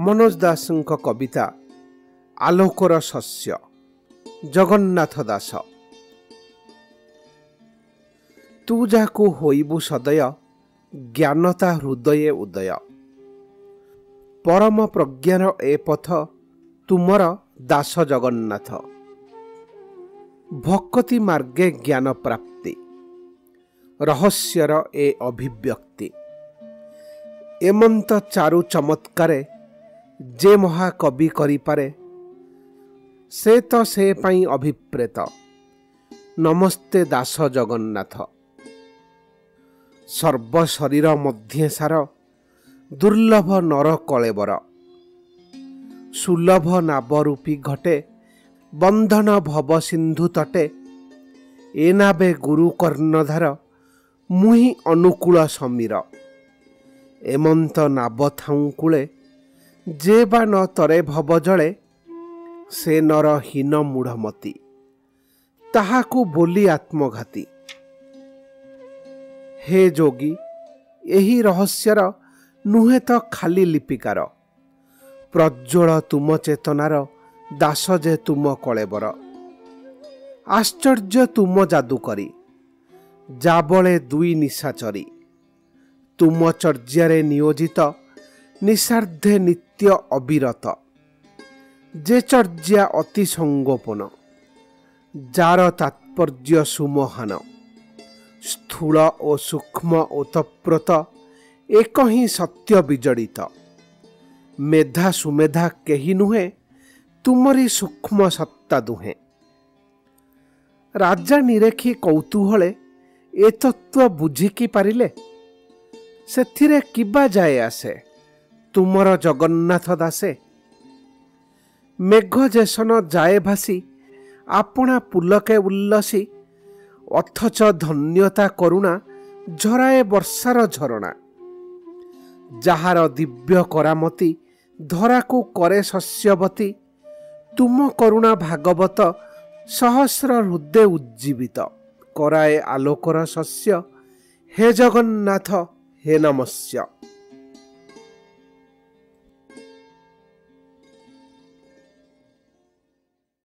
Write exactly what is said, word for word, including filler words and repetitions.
मनोज दास कविता आलोकर शस्य जगन्नाथ दास। तू जाकु होइबु सदय ज्ञानता हृदये उदय। परम प्रज्ञार ए पथ तुमर दास जगन्नाथ। भक्ति मार्गे ज्ञान प्राप्ति रहस्यर ए अभिव्यक्ति। एमंत चारु चमत्कारे जे महाकवि करिपारे से तो से पाई अभिप्रेत। नमस्ते दास जगन्नाथ। सर्व शरीर मध्य सार दुर्लभ नर कलेबर। सुलभ नाबरूपी घटे बंधन भव सिंधु तटे। ए नाबे गुरु कर्णधार मुहि अनुकूल समीर। एमंत नाब थाऊ कूले जे बा न तरे भव जले। से नर हीन मूढ़मती ताहाकु बोली आत्मघाती। हे जोगी एही रहस्यर नुहे तो खाली लिपिकार। प्रज्वल तुम चेतनार दास जे तुम कलेबर। आश्चर्य तुम जादुकरी जाबले दुई निशाचरी। तुम चर्यारे नियोजित निशार्धे नित्य अविरत। जे चर्या अति संगोपन जार तात्पर्य सुमहान। स्थूल और सूक्ष्म ओतप्रोत एक ही सत्य विजड़ित। मेधा सुमेधा केही नुहे तुमरी सूक्ष्म सत्ता दुहे। राजा निरेखी कौतूहले ए तत्व बुझिकी पारिले। सेथिरे किबा जाए आसे तुमर जगन्नाथ दासे। मेघ जेसन जाए भासी आपना पुलके उल्लसी। अथच धन्यता करुणा झराए वर्षार झरणा। जाहार दिव्य करामती धराकू करे शस्यवती। तुम करुणा भागवत सहस्र हृदय उज्जीवित। कराए आलोकर शस्य हे जगन्नाथ हे नमस्य।